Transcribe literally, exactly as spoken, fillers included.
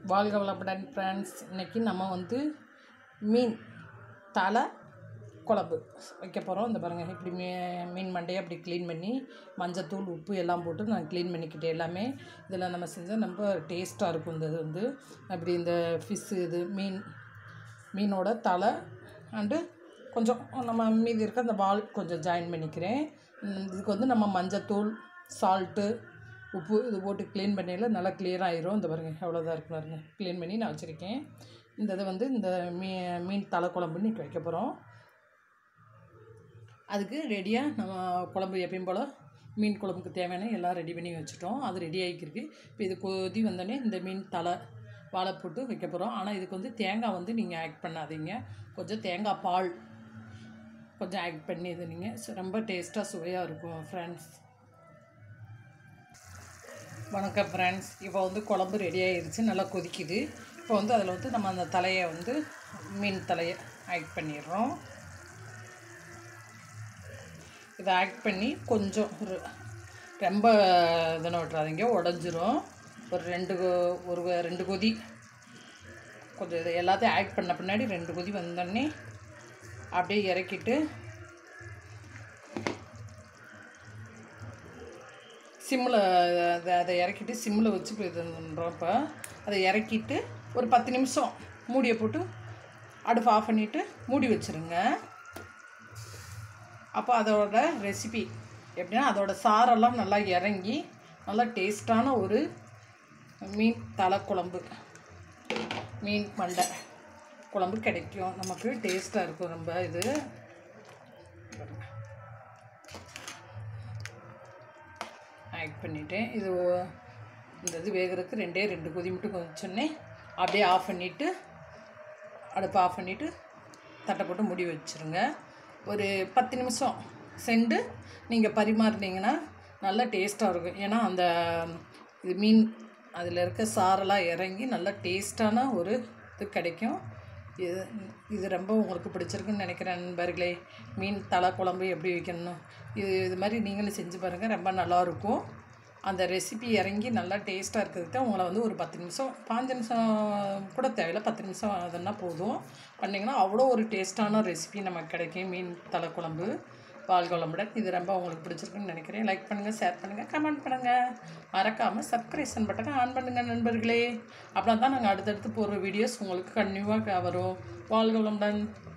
வாழ்க வளமுடன் ஃப்ரெண்ட்ஸ். இன்றைக்கி நம்ம வந்து மீன் தலை குழம்பு வைக்க போகிறோம். இந்த பாருங்கள், இப்படி மீ மீன் மண்டையை அப்படி க்ளீன் பண்ணி மஞ்சத்தூள் உப்பு எல்லாம் போட்டு நான் க்ளீன் பண்ணிக்கிட்டேன். எல்லாமே இதில் நம்ம செஞ்சால் ரொம்ப டேஸ்ட்டாக இருக்கும். இந்த இது வந்து அப்படி இந்த ஃபிஷ்ஷு இது மீன் மீனோட தலை அண்டு கொஞ்சம் நம்ம மீதி இருக்க அந்த வால் கொஞ்சம் ஜாயின் பண்ணிக்கிறேன். இதுக்கு வந்து நம்ம மஞ்சத்தூள் சால்ட்டு உப்பு இது போட்டு க்ளீன் பண்ணியில் நல்லா க்ளியர் ஆகிரும். இந்த பாருங்கள் எவ்வளோதான் இருக்கு பாருங்க. க்ளீன் பண்ணி நான் வச்சுருக்கேன். இந்த இதை வந்து இந்த மீ மீன் தலை குழம்புன்னு இன்றைக்கி வைக்க போகிறோம். அதுக்கு ரெடியாக நம்ம குழம்பு எப்பயும் போல் மீன் குழம்புக்கு தேவையான எல்லாம் ரெடி பண்ணி வச்சுட்டோம். அது ரெடி ஆகிக்கிருக்கு. இப்போ இது கொதி வந்தோடனே இந்த மீன் தலை வாழை போட்டு வைக்க போகிறோம். ஆனால் இதுக்கு வந்து தேங்காய் வந்து நீங்கள் ஆட் பண்ணாதீங்க. கொஞ்சம் தேங்காய் பால் கொஞ்சம் ஆட் பண்ணி இது நீங்கள் ரொம்ப டேஸ்ட்டாக சுவையாக இருக்கும் ஃப்ரெண்ட்ஸ். வணக்கம் ஃப்ரெண்ட்ஸ். இப்போ வந்து குழம்பு ரெடி ஆகிடுச்சு, நல்லா கொதிக்குது. இப்போ வந்து அதில் வந்து நம்ம அந்த தலையை வந்து மீன் தலையை ஆட் பண்ணிடுறோம். இதை ஆட் பண்ணி கொஞ்சம் ஒரு ரொம்ப இதனை விட்றாதீங்க, உடஞ்சிரும். ஒரு ரெண்டு ஒரு ரெண்டு கொதி கொஞ்சம் இதை எல்லாத்தையும் ஆட் பண்ண பின்னாடி ரெண்டு கொதி வந்தோடனே அப்படியே இறக்கிட்டு சிம்மில் அதை அதை இறக்கிட்டு சிம்மில் வச்சு இதுன்றோம். இப்போ அதை இறக்கிட்டு ஒரு பத்து நிமிஷம் மூடியை போட்டு அடுப்பு ஆஃப் பண்ணிவிட்டு மூடி வச்சுருங்க. அப்போ அதோட ரெசிபி எப்படின்னா அதோட சாரெல்லாம் நல்லா இறங்கி நல்லா டேஸ்ட்டான ஒரு மீன் தலை குழம்பு மீன் மண்டை குழம்பு கிடைக்கும். நமக்கு டேஸ்ட்டாக இருக்கும் ரொம்ப. இது ஆட் பண்ணிவிட்டேன். இது இந்த இது வேகிறதுக்கு ரெண்டே ரெண்டு கொதி மட்டும் கொதிச்சோன்னே அப்படியே ஆஃப் பண்ணிவிட்டு அடுப்பு ஆஃப் பண்ணிவிட்டு தட்டை போட்டு மூடி வச்சுருங்க. ஒரு பத்து நிமிஷம் சென்று நீங்கள் பரிமாறினீங்கன்னா நல்லா டேஸ்ட்டாக இருக்கும். ஏன்னா அந்த இது மீன் அதில் இருக்க சாரெல்லாம் இறங்கி நல்லா டேஸ்ட்டான ஒரு இது கிடைக்கும். இது இது ரொம்ப உங்களுக்கு பிடிச்சிருக்குன்னு நினைக்கிறேன் நண்பர்களே. மீன் தலை குழம்பு எப்படி வைக்கணும் இது இது மாதிரி நீங்களும் செஞ்சு பாருங்கள், ரொம்ப நல்லாயிருக்கும். அந்த ரெசிபி இறங்கி நல்லா டேஸ்ட்டாக இருக்கிறதுக்கு உங்களை வந்து ஒரு பத்து நிமிஷம் பாஞ்சு நிமிஷம் கூட தேவையில்லை, பத்து நிமிஷம் அதெல்லாம் போதும் பண்ணிங்கன்னா அவ்வளோ ஒரு டேஸ்ட்டான ரெசிபி நமக்கு கிடைக்கும். மீன் தலை குழம்பு வாழ்க வளமுடன். இது ரொம்ப உங்களுக்கு பிடிச்சிருக்குன்னு நினைக்கிறேன். லைக் பண்ணுங்கள், ஷேர் பண்ணுங்கள், கமெண்ட் பண்ணுங்கள், மறக்காமல் சப்ஸ்கிரிப்ஷன் பட்டனை ஆன் பண்ணுங்கள் நண்பர்களே. அப்படின்னா தான் நாங்கள் அடுத்தடுத்து போடுற வீடியோஸ் உங்களுக்கு கண்டினியூவாக வரும். வாழ்க வளமுடன்.